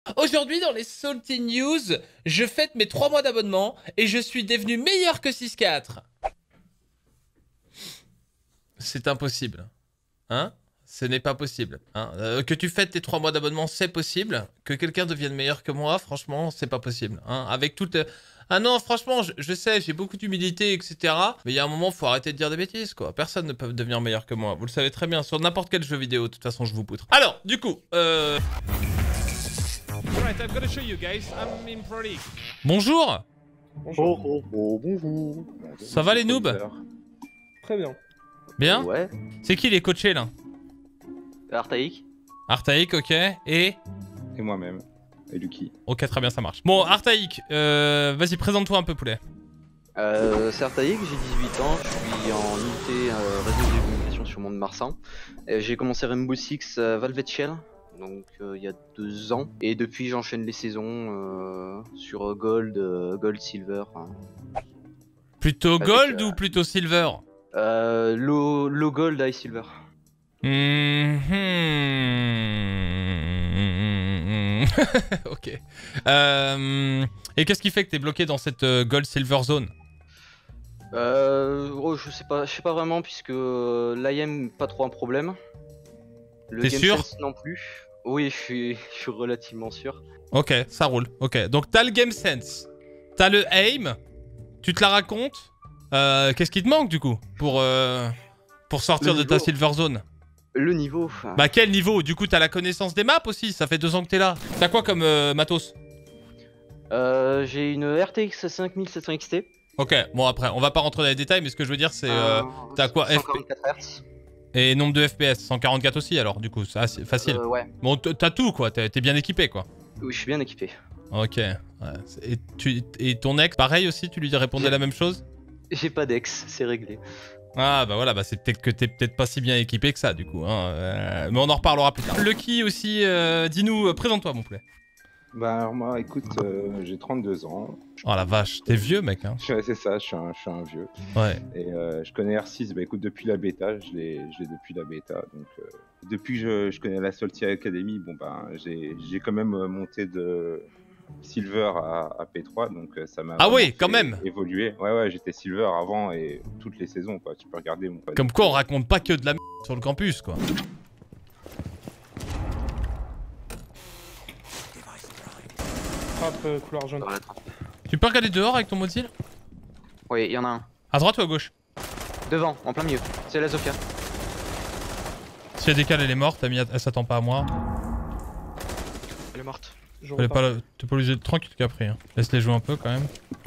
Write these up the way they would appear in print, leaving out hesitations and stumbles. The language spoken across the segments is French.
Aujourd'hui dans les Salty News, je fête mes 3 mois d'abonnement et je suis devenu meilleur que 6-4. C'est impossible. Hein? Ce n'est pas possible. Hein? Que tu fêtes tes 3 mois d'abonnement, c'est possible. Que quelqu'un devienne meilleur que moi, franchement, c'est pas possible. Hein? Avec toute... Ah non, franchement, je sais, j'ai beaucoup d'humilité, etc. Mais il y a un moment, faut arrêter de dire des bêtises, quoi. Personne ne peut devenir meilleur que moi. Vous le savez très bien. Sur n'importe quel jeu vidéo, de toute façon, je vous poutre. Alors, du coup, Bonjour. Bonjour. Ça va les noobs? Très bien. Bien? Ouais. C'est qui les coachés là? Artaïque. Artaïque, ok. Et moi-même. Et Lucky. ok, très bien, ça marche. Bon, Artaïque, vas-y, présente-toi un peu, poulet. C'est Artaïque, j'ai 18 ans, je suis en unité réseau de communication sur Mont-de-Marsan. J'ai commencé Rainbow Six Velvet Shell, donc il y a 2 ans. Et depuis j'enchaîne les saisons sur Gold, Gold, Silver. Plutôt Avec, gold ou plutôt silver? Low Gold, High Silver. Ok. Et qu'est-ce qui fait que t'es bloqué dans cette gold silver zone? Je sais pas vraiment puisque l'IM pas trop un problème. Le T'es Game sûr? Sense non plus. Oui, je suis relativement sûr. Ok, ça roule. Ok, donc t'as le game sense, t'as le aim, tu te la racontes. Qu'est-ce qui te manque du coup pour sortir de ta silver zone? Le niveau. Bah quel niveau? Du coup t'as la connaissance des maps aussi, ça fait 2 ans que t'es là. T'as quoi comme matos? J'ai une RTX 5700 XT. Ok, bon après, on va pas rentrer dans les détails, mais ce que je veux dire c'est... t'as quoi? 144 Hz. Et nombre de FPS? 144 aussi alors, du coup, c'est facile. Ouais. Bon, t'as tout quoi, t'es bien équipé quoi. Oui, je suis bien équipé. Ok, ouais. Et ton ex, pareil aussi, tu lui répondais la même chose? J'ai pas d'ex, c'est réglé. Ah bah voilà, bah c'est peut-être que t'es peut-être pas si bien équipé que ça du coup, hein. Mais on en reparlera plus tard. Lucky aussi, dis-nous, présente-toi mon poulet. Bah alors moi, écoute, j'ai 32 ans. Oh la vache, t'es vieux mec hein. C'est ça, je suis un vieux. Ouais. Et je connais R6, bah écoute, depuis la bêta, je l'ai depuis la bêta. Donc depuis que je connais la Salty Academy, bon bah j'ai quand même monté de Silver à P3, donc ça m'a oui, quand même évolué. Ouais, j'étais Silver avant et toutes les saisons quoi, tu peux regarder mon pote. Comme quoi on raconte pas que de la merde sur le campus quoi. Frappe couloir jaune. Tu peux regarder dehors avec ton mobile? Oui, il y en a un. À droite ou à gauche? Devant, en plein milieu. C'est la Zofia. Si elle décale elle est morte, elle s'attend pas à moi. Elle est morte. T'es pas obligé de tranquille Capri, hein. Laisse-les jouer un peu quand même.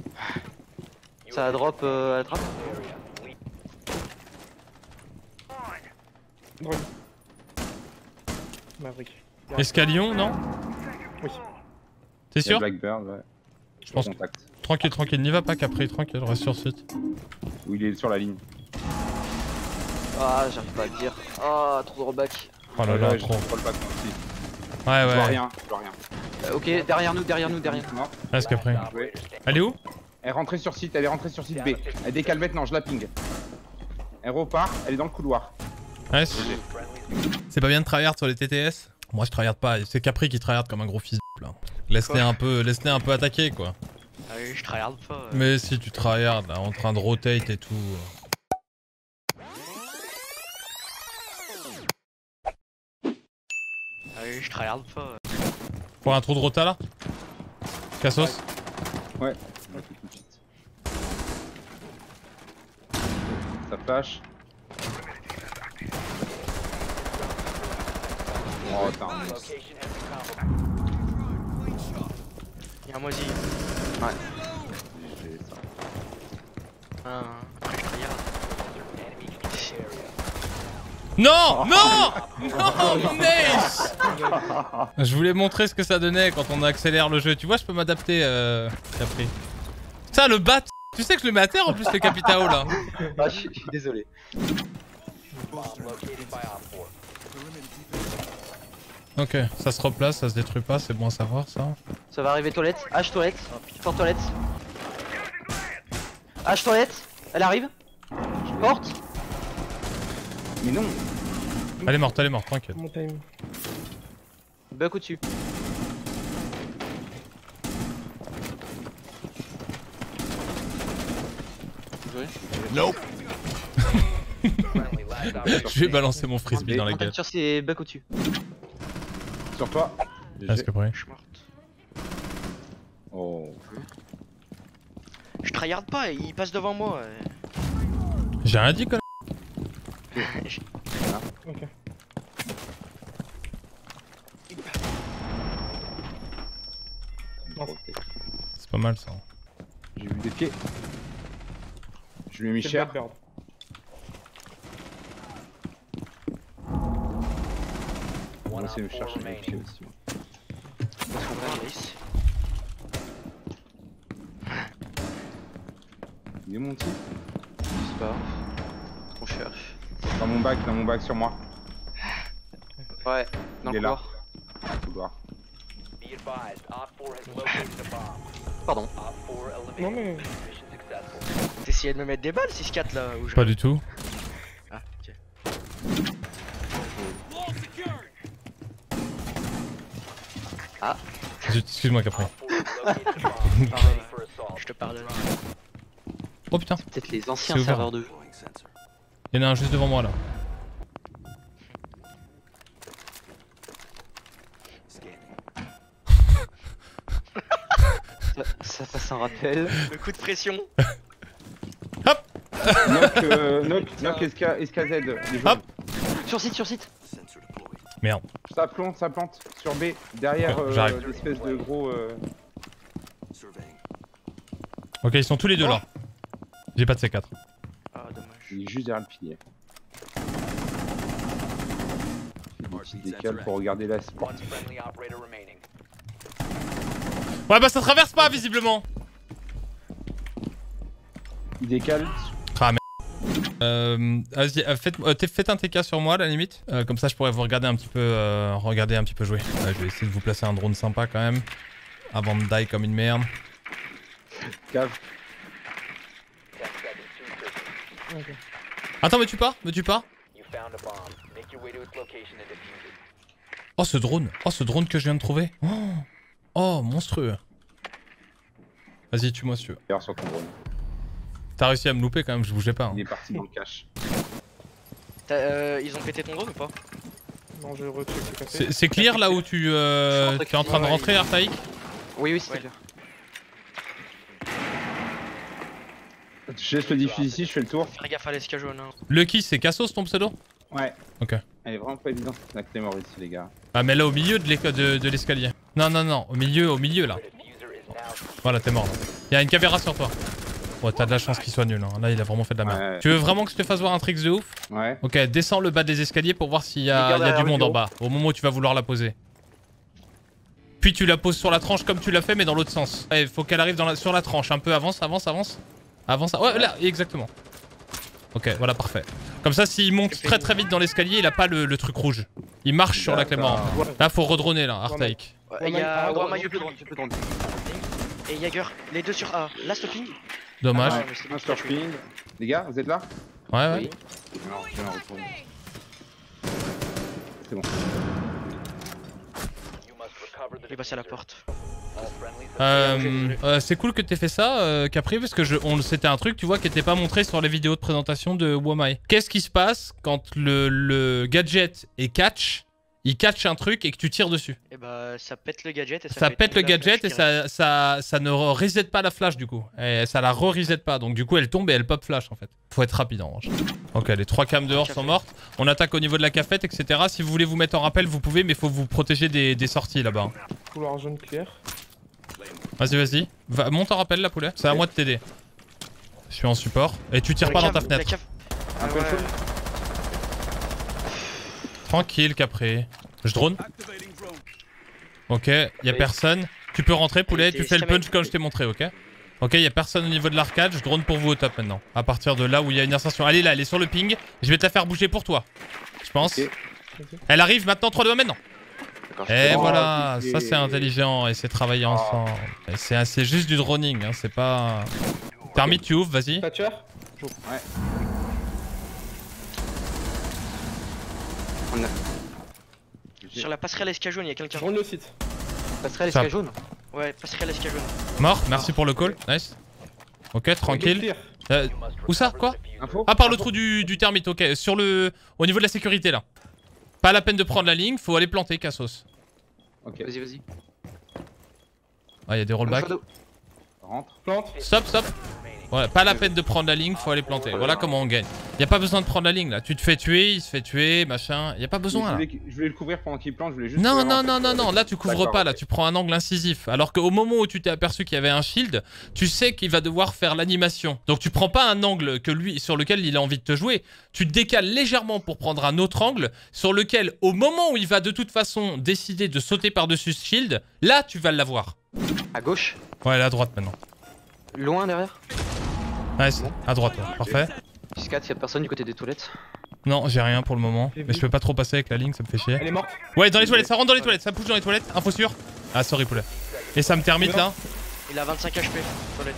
Ça drop à la trappe. Drone. Maverick. Escalion, non? Oui. T'es Il y a sûr? Blackbird, ouais. Je pense. Contact. Tranquille, n'y va pas Capri, tranquille, reste sur site. Où il est sur la ligne. Ah, j'arrive pas à le dire. Ah, trop de rollback. Oh là là, Ouais, trop. je contrôle pas aussi. Ouais, Je vois ouais. rien. Ok, derrière nous. Non. Reste Capri. Ouais. Elle est où? Elle est rentrée sur site, B. Elle décale maintenant, je la ping. Elle repart, elle est dans le couloir. Ouais, c'est pas bien de tryhard sur les TTS? Moi je tryhard pas, c'est Capri qui tryhard comme un gros fils de là. Laisse-les un peu attaquer quoi. Ah oui, je tryhard pas. Mais si tu tryhard là, en train de rotate et tout. Ah oui, je tryhard pas. Pour un trou de rota là? Cassos? Ouais, je le fais tout de suite. Ça flash. Oh, t'as un monstre. Y'a un moisi. Ouais. J'ai ça. Après je tryhard. Non! Non! Non! Nice! Je voulais montrer ce que ça donnait quand on accélère le jeu. Tu vois, je peux m'adapter, Capri. Ça, le bat! Tu sais que je le mets à terre en plus, le Capitao là. Ah, je suis désolé. Ok, ça se replace, ça se détruit pas, c'est bon à savoir ça. Ça va arriver toilette. H toilette. Porte toilette. H toilette. Elle arrive. Porte. Mais non. Elle est morte, tranquille. Mon time. Buck au-dessus. Nope. Je vais balancer mon frisbee dans la gueule. Sur ces bacs au-dessus. Sur toi. Est-ce que prêt? Je suis morte. Oh. Je tryhard pas, il passe devant moi. J'ai rien dit, connard. Ok. C'est pas mal ça. J'ai vu des pieds. Je lui ai mis C'est cher. Blackbird. On va essayer de chercher des pieds aussi. Il est mon petit. Je sais pas. On cherche. Dans mon bac sur moi. Ouais, dans Il le est là. couloir. Couloir. Pardon. Non mais. T'essayais de me mettre des balles 6-4 là où je... Pas du tout. Ah, ok. Ah. Excuse-moi, Capri. Je te parle. Oh putain, Peut-être les anciens C'est ouvert. serveurs de jeu. il y en a un juste devant moi là. Ça passe un rappel. Le coup de pression. Knock, SKZ. Les jaunes. Hop. Sur site. Merde. Ça plante sur B, derrière Ouais, j'arrive. l'espèce de gros. Ok, ils sont tous les deux là. J'ai pas de C4. Ah, dommage. Il est juste derrière le pilier. Des petits décales pour regarder la sport. Ouais, bah ça traverse pas visiblement. Il décale. Ah merde. Vas-y, faites un TK sur moi à la limite. Comme ça je pourrais vous regarder un petit peu, jouer. Je vais essayer de vous placer un drone sympa quand même. Avant de die comme une merde. Cave. Ok. Attends, me tue pas. Oh ce drone que je viens de trouver. Oh monstrueux. Vas-y, tue-moi si tu veux. Derrière sur ton drone. T'as réussi à me louper quand même, je bougeais pas. Hein. Il est parti dans le cache. Ils ont pété ton drone ou pas? Non, je recheck ce café. C'est clear là où tu es en train de rentrer, Artaïk? Oui, c'est Ouais. clair. Je laisse le diffuse ici, je fais le tour. Faire gaffe à l'esca jaune. Hein. Lucky, c'est Cassos ton pseudo? Ouais. Ok. Elle est vraiment pas évidente cette Claymore ici, les gars. Ah mais là au milieu de l'escalier. Non, au milieu là. Voilà, t'es mort là. Y'a une caméra sur toi. Ouais, t'as de la chance qu'il soit nul. Hein. Là, il a vraiment fait de la merde. Ouais. Tu veux vraiment que je te fasse voir un trick de ouf? Ouais. Ok, descends le bas des escaliers pour voir s'il y a, Regarde il y a du derrière monde le en bureau. bas. Au moment où tu vas vouloir la poser. Puis tu la poses sur la tranche comme tu l'as fait, mais dans l'autre sens. Il faut qu'elle arrive sur la tranche. Un peu, avance. Ouais, là, exactement. Ok, voilà, parfait. Comme ça, s'il monte très vite dans l'escalier, il a pas le truc rouge. Il marche sur la Claymore. Là, faut redroner là, Artaïk. Il y a Wama J'ai plus de drone. et Jagger. Les deux sur A. Là, stopping. Dommage. Ah, mais c'est lui Un qui l'a tué. surfing. Les gars, vous êtes là? Ouais. Oui. Non, je vais en retourner. C'est bon. Il est passé à la porte. C'est cool que t'aies fait ça, Capri, parce que c'était un truc, tu vois, qui était pas montré sur les vidéos de présentation de Wamai. Qu'est-ce qui se passe quand le gadget est catch, il catch un truc et que tu tires dessus? Et bah, ça pète le gadget et Ça fait pète le tomber la gadget et flash ça ne reset pas la flash du coup. Et ça la re-reset pas, donc du coup elle tombe et elle pop flash en fait. Faut être rapide en revanche. Ok, les 3 cams dehors sont mortes. On attaque au niveau de la cafette, etc. Si vous voulez vous mettre en rappel, vous pouvez, mais faut vous protéger des sorties là-bas. Couloir jaune clair. Vas-y. Monte en rappel la poulet. C'est à moi de t'aider. Je suis en support. Et tu tires pas dans ta fenêtre. Un peu chaud. Tranquille, Capri. Je drone. Ok, y'a personne. Tu peux rentrer, poulet. Tu fais le punch comme je t'ai montré, ok? Ok, y'a personne au niveau de l'arcade. Je drone pour vous au top maintenant. À partir de là où il y a une ascension. Elle est là, elle est sur le ping. Je vais te la faire bouger pour toi. Je pense. Ok. Elle arrive maintenant, 3-2 maintenant. Et Oh, voilà, ok. ça c'est intelligent et c'est travailler ensemble. Et c'est juste du droning, hein, c'est pas... Termite, tu ouvres, vas-y. Thatcher. Ouais. Sur la passerelle esca jaune, il y a quelqu'un. Jaune le site. Passerelle Ça- esca jaune. Ouais, passerelle esca jaune. Mort, merci pour le call, nice. Ok, tranquille. Clear. Où ça? Quoi? Info. Ah, par le trou du termite, ok. Au niveau de la sécurité là. Pas la peine de prendre la ligne, faut aller planter Cassos. Ok, Vas-y, vas-y. Ah, y'a des rollbacks. rentre. Plante. Stop, stop. Ouais, pas la peine de prendre la ligne, faut aller planter. Voilà comment on gagne. Y a pas besoin de prendre la ligne là. Tu te fais tuer, il se fait tuer, machin. Y a pas besoin là. Je voulais le couvrir pendant qu'il plante, je voulais juste. Non, couvrir, non, en fait, non, non, non, là tu couvres D'accord, pas, là ok. tu prends un angle incisif. Alors qu'au moment où tu t'es aperçu qu'il y avait un shield, tu sais qu'il va devoir faire l'animation. Donc tu prends pas un angle sur lequel il a envie de te jouer. Tu te décales légèrement pour prendre un autre angle sur lequel, au moment où il va de toute façon décider de sauter par-dessus ce shield, là tu vas l'avoir. À gauche. Ouais, là à droite maintenant. Loin derrière. Ouais, c'est à droite, ouais. Parfait. 6-4, y'a personne du côté des toilettes. Non, j'ai rien pour le moment. Mais je peux pas trop passer avec la ligne, ça me fait chier. Elle est morte. Ouais, dans les toilettes, ça rentre dans les toilettes, ça pousse dans les toilettes. Info sûr. Ah, sorry, poulet. Et ça me termite là. Il a 25 HP, toilette.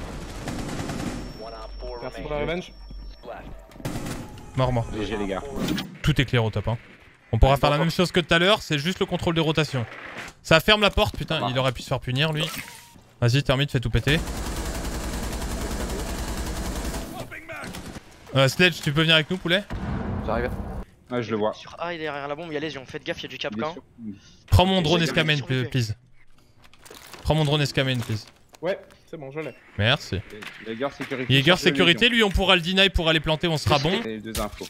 Merci pour la revenge. Mort, mort. GG les gars. Tout est clair au top, hein. On pourra faire la même chose que tout à l'heure, c'est juste le contrôle des rotations. Ça ferme la porte, putain, il aurait pu se faire punir lui. Vas-y, termite, fais tout péter. Sledge, tu peux venir avec nous, poulet? J'arrive. Ouais, je le vois. Sur A et derrière la bombe, il y a lésion. Faites gaffe, il y a du Il est capcan. sur- Prends mon drone J'ai escamène, survécu. please. Prends mon drone escamène, please. Ouais, c'est bon, je l'ai. Merci. Jaeger sécurité. Jaeger charge de sécurité, légion. lui on pourra le deny pour aller planter, on sera bon. Et les deux infos.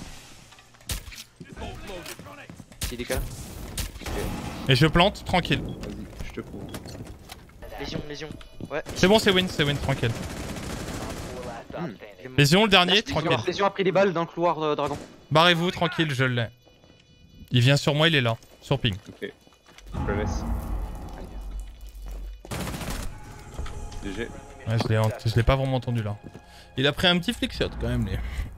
Qui décale. Et je plante, tranquille. Vas-y, je te couvre. Lésion. Ouais. C'est bon, c'est win, tranquille. Lésion, le dernier, tranquille. Lésion a pris des balles dans le couloir dragon. Barrez-vous, tranquille, je l'ai. Il vient sur moi, il est là, sur ping. Ok. Je le laisse. GG. Ouais, je l'ai pas vraiment entendu là. Il a pris un petit flick shot quand même, lui.